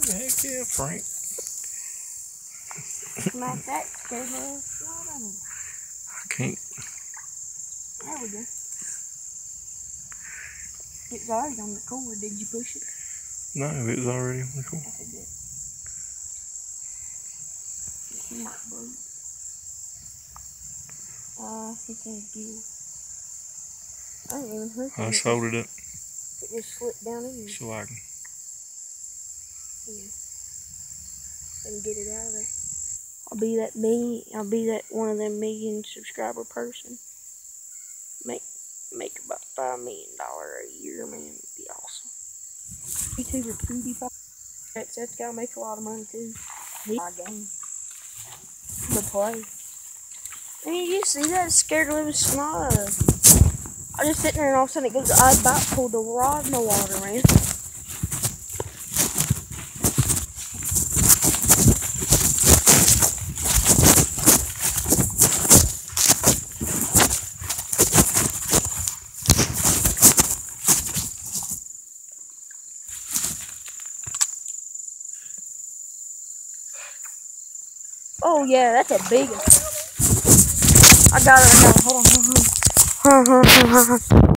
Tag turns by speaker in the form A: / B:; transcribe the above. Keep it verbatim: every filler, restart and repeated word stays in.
A: Heck yeah, Frank.
B: Smack that scared her slide on him.
A: I can't.
B: There we go. It's already on the cord. Did you push it?
A: No, it was already on the cord.
B: Okay, good. It might break. Uh, he can't give. I didn't even hook
A: I
B: it.
A: just hold it up
B: It just slipped down in there.
A: so I can.
B: Yeah. And get it out of there. I'll be that million. I'll be that one of them million subscriber person. Make make about five million dollar a year, man. It'd be awesome. YouTuber PewDiePie. That's that's gotta make a lot of money too. He my game. The play. And you see that? It scared the living snot out of it. I just sitting there and all of a sudden it goes, I about pulled the rod in the water, man. Oh yeah, that's a big one. I got it right now. Hold on, hold on. Hold on, hold on, hold on.